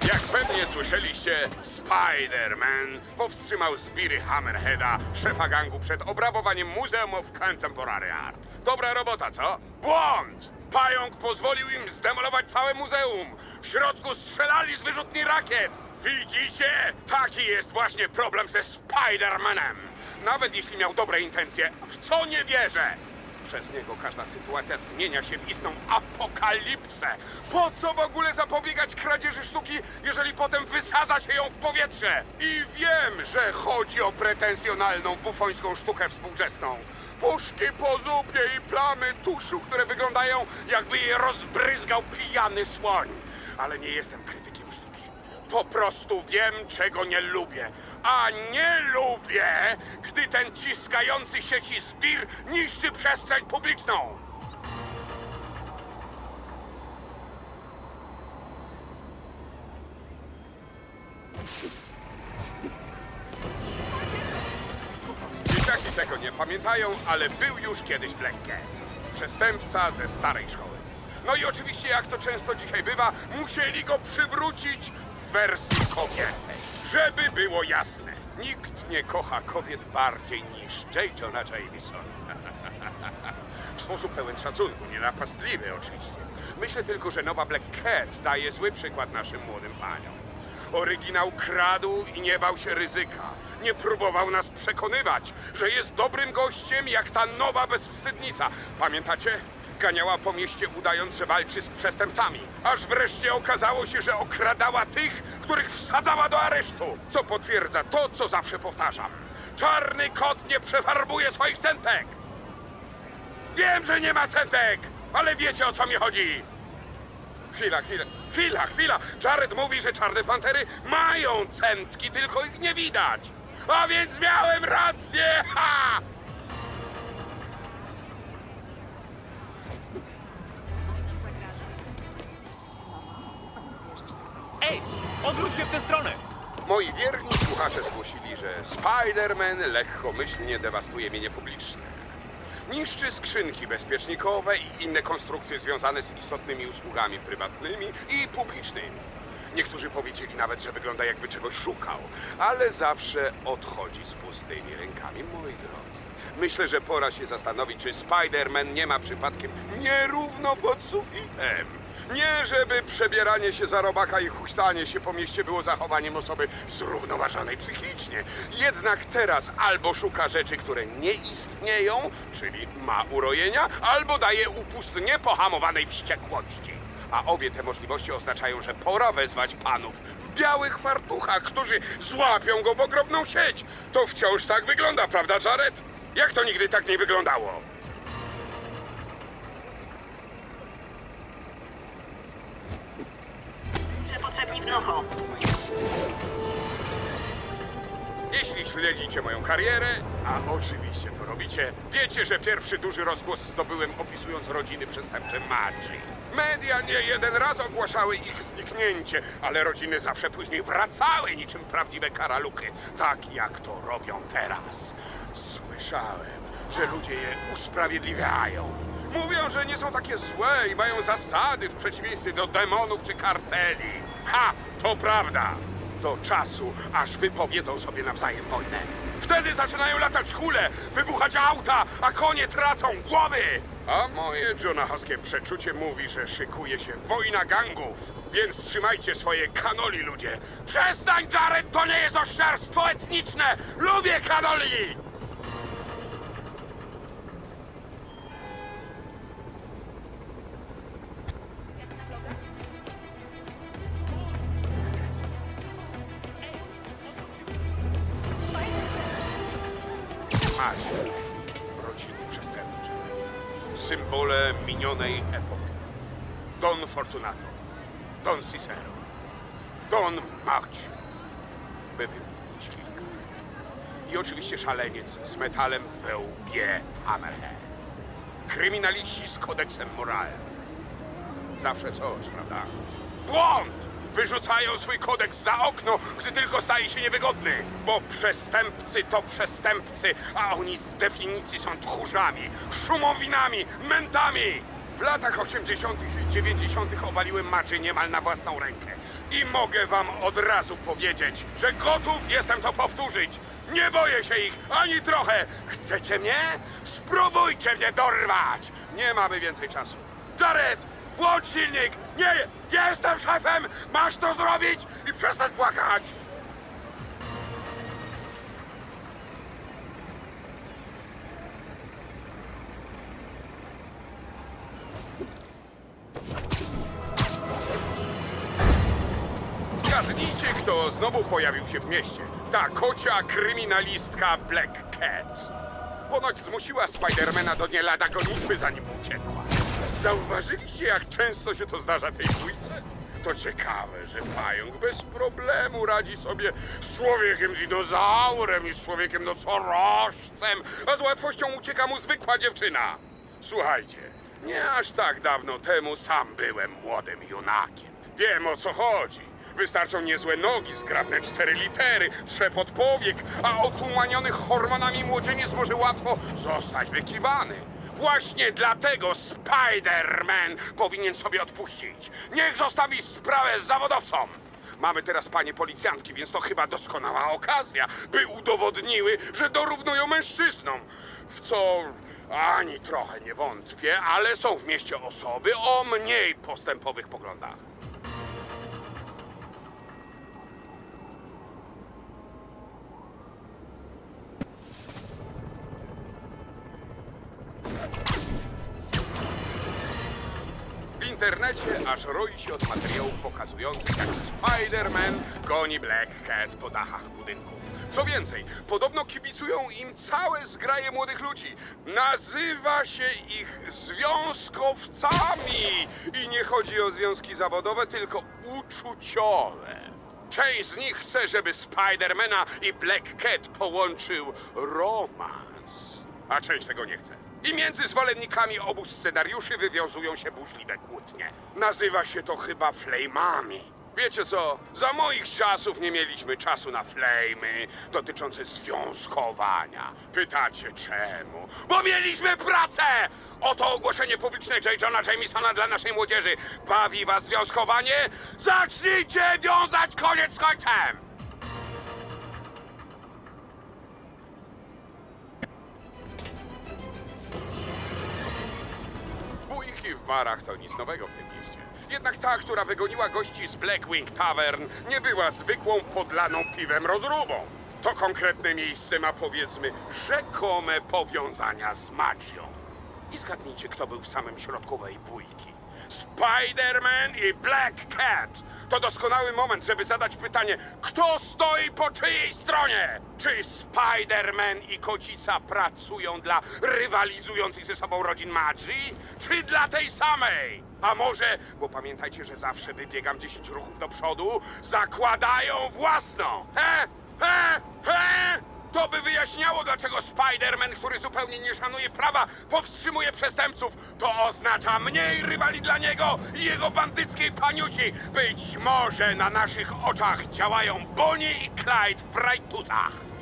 Jak pewnie słyszeliście, Spider-Man powstrzymał zbiry Hammerheada, szefa gangu, przed obrabowaniem Museum of Contemporary Art. Dobra robota, co? Błąd! Pająk pozwolił im zdemolować całe muzeum. W środku strzelali z wyrzutni rakiet. Widzicie? Taki jest właśnie problem ze Spider-Manem. Nawet jeśli miał dobre intencje, w co nie wierzę? Przez niego każda sytuacja zmienia się w istną apokalipsę. Po co w ogóle zapobiegać kradzieży sztuki, jeżeli potem wysadza się ją w powietrze? I wiem, że chodzi o pretensjonalną, bufońską sztukę współczesną. Puszki po zupie i plamy tuszu, które wyglądają, jakby je rozbryzgał pijany słoń. Ale nie jestem krytykiem sztuki. Po prostu wiem, czego nie lubię. A nie lubię, gdy ten ciskający sieci zbir niszczy przestrzeń publiczną. Dzieciaki tego nie pamiętają, ale był już kiedyś Black Cat. Przestępca ze starej szkoły. No i oczywiście, jak to często dzisiaj bywa, musieli go przywrócić w wersji kobiecej. Żeby było jasne, nikt nie kocha kobiet bardziej niż J. Jonah Jameson. W sposób pełen szacunku, nienapastliwy oczywiście. Myślę tylko, że nowa Black Cat daje zły przykład naszym młodym paniom. Oryginał kradł i nie bał się ryzyka. Nie próbował nas przekonywać, że jest dobrym gościem jak ta nowa bezwstydnica. Pamiętacie? Ganiała po mieście, udając, że walczy z przestępcami. Aż wreszcie okazało się, że okradała tych, których wsadzała do aresztu. Co potwierdza to, co zawsze powtarzam. Czarny kot nie przefarbuje swoich centek. Wiem, że nie ma centek, ale wiecie, o co mi chodzi. Chwila. Jared mówi, że czarne pantery mają centki, tylko ich nie widać. A więc miałem rację! Ha! Ej, odwróć się w tę stronę! Moi wierni słuchacze zgłosili, że Spider-Man lekkomyślnie dewastuje mienie publiczne. Niszczy skrzynki bezpiecznikowe i inne konstrukcje związane z istotnymi usługami prywatnymi i publicznymi. Niektórzy powiedzieli nawet, że wygląda, jakby czegoś szukał, ale zawsze odchodzi z pustymi rękami, moi drodzy. Myślę, że pora się zastanowić, czy Spider-Man nie ma przypadkiem nierówno pod sufitem. Nie, żeby przebieranie się za robaka i huśtanie się po mieście było zachowaniem osoby zrównoważonej psychicznie. Jednak teraz albo szuka rzeczy, które nie istnieją, czyli ma urojenia, albo daje upust niepohamowanej wściekłości. A obie te możliwości oznaczają, że pora wezwać panów w białych fartuchach, którzy złapią go w ogromną sieć. To wciąż tak wygląda, prawda, Jared? Jak to nigdy tak nie wyglądało? Potrzebni wnuchu. Jeśli śledzicie moją karierę, a oczywiście to robicie, wiecie, że pierwszy duży rozgłos zdobyłem opisując rodziny przestępcze Magii. Media nie jeden raz ogłaszały ich zniknięcie, ale rodziny zawsze później wracały niczym prawdziwe karaluchy, tak jak to robią teraz. Słyszałem, że ludzie je usprawiedliwiają. Mówią, że nie są takie złe i mają zasady w przeciwieństwie do demonów czy karteli. Ha! To prawda! Do czasu, aż wypowiedzą sobie nawzajem wojnę. Wtedy zaczynają latać kule, wybuchać auta, a konie tracą głowy! A moje jonahowskie przeczucie mówi, że szykuje się wojna gangów. Więc trzymajcie swoje kanoli, ludzie! Przestań, Jared! To nie jest oszczerstwo etniczne! Lubię kanoli! Magie, rodziny przestępcze, symbole minionej epoki. Don Fortunato, Don Cicero, Don Marcio, by wymienić kilka. I oczywiście szaleniec z metalem we łbie Hammerhead. Kryminaliści z kodeksem moralnym. Zawsze coś, prawda? Błąd! Wyrzucają swój kodeks za okno, gdy tylko staje się niewygodny. Bo przestępcy to przestępcy, a oni z definicji są tchórzami, szumowinami, mentami. W latach 80. i 90. obaliłem Maczy niemal na własną rękę. I mogę wam od razu powiedzieć, że gotów jestem to powtórzyć. Nie boję się ich ani trochę. Chcecie mnie? Spróbujcie mnie dorwać. Nie mamy więcej czasu. Jared, włącz silnik. Nie, jestem szefem. Masz to zrobić i przestań płakać. Zgadnijcie, kto znowu pojawił się w mieście. Ta kocia kryminalistka Black Cat. Ponoć zmusiła Spidermana do nie lada gonitwy, zanim uciekła. Zauważyliście, jak często się to zdarza tej dwójce? To ciekawe, że pająk bez problemu radzi sobie z człowiekiem dinozaurem i z człowiekiem nocorożcem, a z łatwością ucieka mu zwykła dziewczyna. Słuchajcie, nie aż tak dawno temu sam byłem młodym junakiem. Wiem, o co chodzi. Wystarczą niezłe nogi, zgrabne 4 litery, trzepot powiek, a otumaniony hormonami młodzieniec może łatwo zostać wykiwany. Właśnie dlatego Spider-Man powinien sobie odpuścić. Niech zostawi sprawę zawodowcom. Mamy teraz panie policjantki, więc to chyba doskonała okazja, by udowodniły, że dorównują mężczyznom. W co ani trochę nie wątpię, ale są w mieście osoby o mniej postępowych poglądach. W internecie aż roi się od materiałów pokazujących, jak Spider-Man goni Black Cat po dachach budynków. Co więcej, podobno kibicują im całe zgraje młodych ludzi. Nazywa się ich związkowcami. I nie chodzi o związki zawodowe, tylko uczuciowe. Część z nich chce, żeby Spidermana i Black Cat połączył romans. A część tego nie chce. I między zwolennikami obu scenariuszy wywiązują się burzliwe kłótnie. Nazywa się to chyba flamami. Wiecie co? Za moich czasów nie mieliśmy czasu na flamy dotyczące związkowania. Pytacie czemu? Bo mieliśmy pracę! Oto ogłoszenie publiczne J. Jonah Jamesona dla naszej młodzieży. Bawi was związkowanie? Zacznijcie wiązać koniec z końcem! Bójki w barach to nic nowego w tym mieście. Jednak ta, która wygoniła gości z Blackwing Tavern, nie była zwykłą podlaną piwem rozróbą. To konkretne miejsce ma, powiedzmy, rzekome powiązania z magią. I zgadnijcie, kto był w samym środku owej bójki. Spider-Man i Black Cat. To doskonały moment, żeby zadać pytanie, kto stoi po czyjej stronie? Czy Spider-Man i Kocica pracują dla rywalizujących ze sobą rodzin magii? Czy dla tej samej? A może, bo pamiętajcie, że zawsze wybiegam 10 ruchów do przodu, zakładają własną? To by wyjaśniało, dlaczego Spider-Man, który zupełnie nie szanuje prawa, powstrzymuje przestępców. To oznacza mniej rywali dla niego i jego bandyckiej paniusi. Być może na naszych oczach działają Bonnie i Clyde w rajtuzach.